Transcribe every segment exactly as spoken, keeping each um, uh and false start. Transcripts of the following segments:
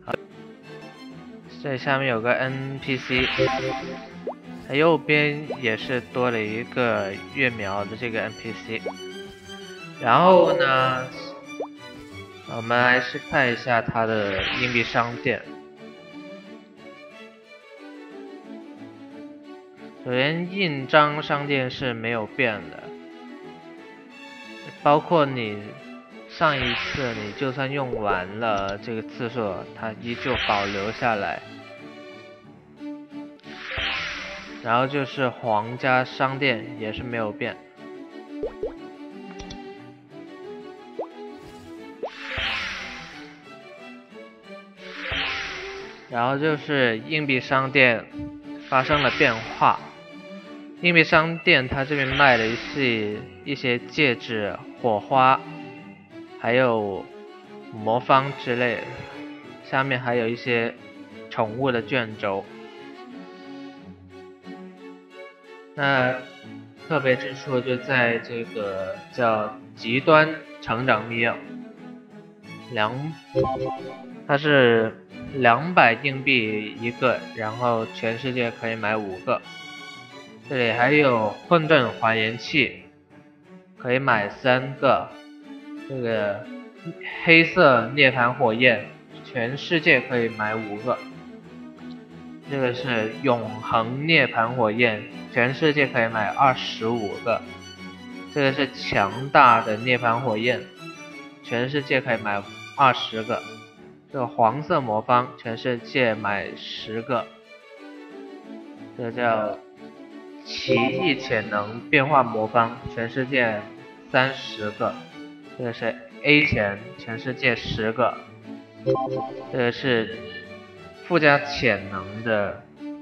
这下面有个 N P C， 它右边也是多了一个月苗的这个 N P C。然后呢，我们来是看一下它的硬币商店。首先，印章商店是没有变的，包括你上一次你就算用完了这个次数，它依旧保留下来。然后就是皇家商店也是没有变。然后就是硬币商店发生了变化。硬币商店它这边卖的是一些戒指、火花，还有魔方之类的，下面还有一些宠物的卷轴。那特别之处就在这个叫极端成长密钥，两，它是两百硬币一个，然后全世界可以买五个。这里还有混沌还原器，可以买三个。这个黑色涅槃火焰，全世界可以买五个。这个是永恒涅槃火焰，全世界可以买二十五个。这个是强大的涅槃火焰，全世界可以买二十个。这个黄色魔方，全世界买十个。这个叫奇异潜能变化魔方，全世界三十个。这个是 A 潜，全世界十个。这个是附加潜能的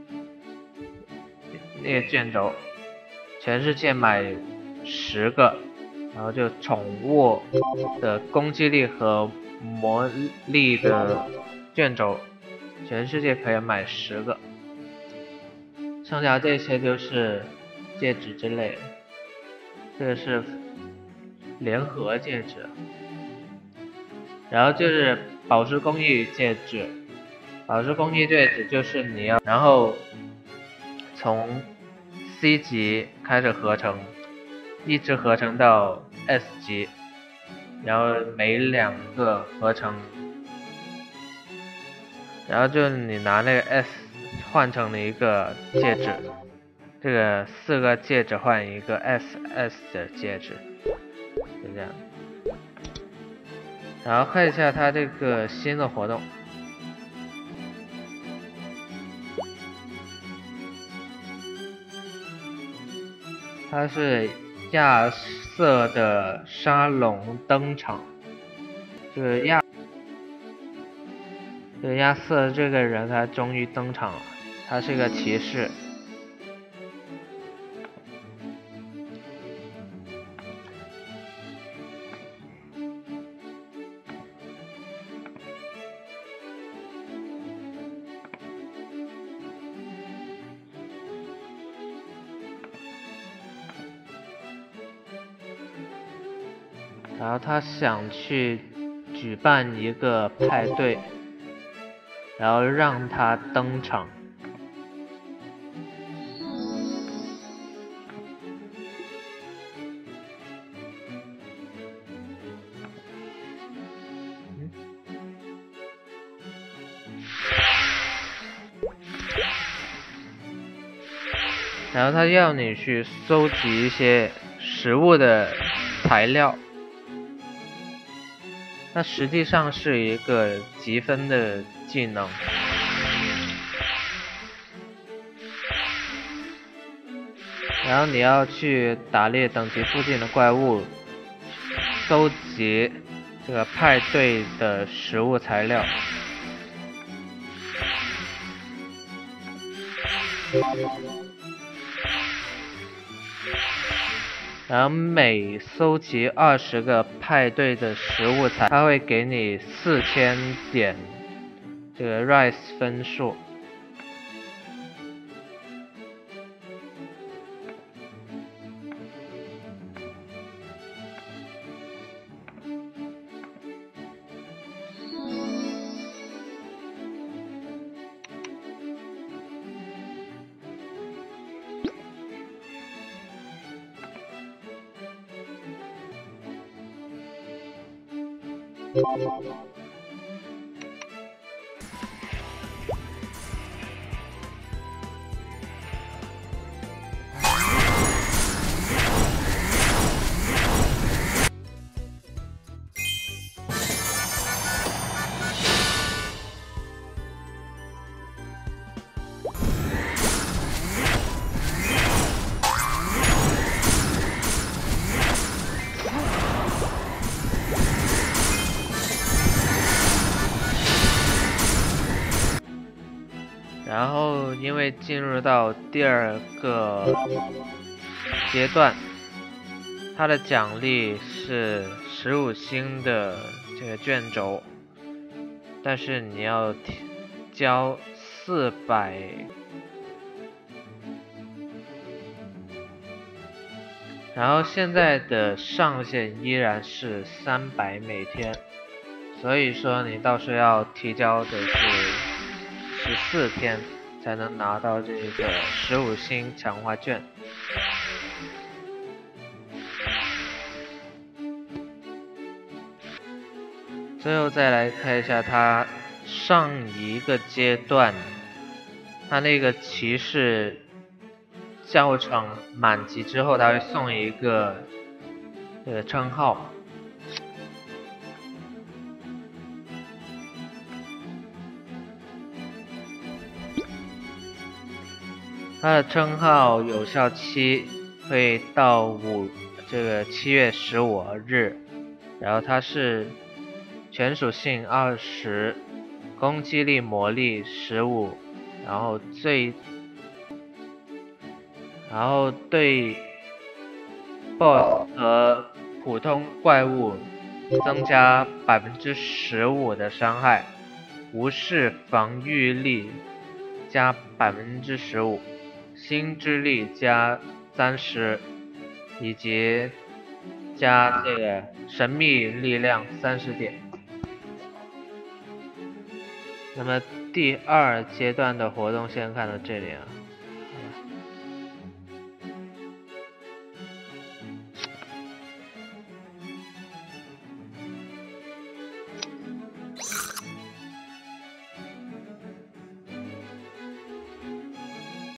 那个卷轴，全世界买十个。然后就宠物的攻击力和魔力的卷轴，全世界可以买十个。剩下这些就是戒指之类的。这个是联合戒指，然后就是宝石工艺戒指。宝石工艺戒指就是你要，然后从 C 级开始合成，一直合成到 S 级，然后每两个合成，然后就你拿那个 S 换成了一个戒指，这个四个戒指换一个 S S 的戒指，就这样。然后看一下它这个新的活动。它是亚瑟的沙龙登场，就是亚，这个亚瑟这个人他终于登场了，他是个骑士。然后他想去举办一个派对，然后让他登场。嗯、然后他要你去搜集一些食物的材料。那实际上是一个积分的技能，然后你要去打猎等级附近的怪物，收集这个派对的食物材料。然后每搜集二十个派对的食物材，它会给你四千点这个 Rise 分数。 然后因为进入到第二个阶段，它的奖励是十五星的这个卷轴，但是你要交四百，然后现在的上限依然是三百每天，所以说你到时候要提交的是十四天才能拿到这个十五星强化券。最后再来看一下它上一个阶段，它那个骑士教程满级之后，它会送一个这个称号。它的称号有效期会到五这个七月十五日，然后它是全属性二十，攻击力魔力十五，然后最然后对 B O S S 和普通怪物增加百分之十五的伤害，无视防御力加百分之十五。心之力加三十，以及加这个神秘力量三十点。那么第二阶段的活动先看到这里啊。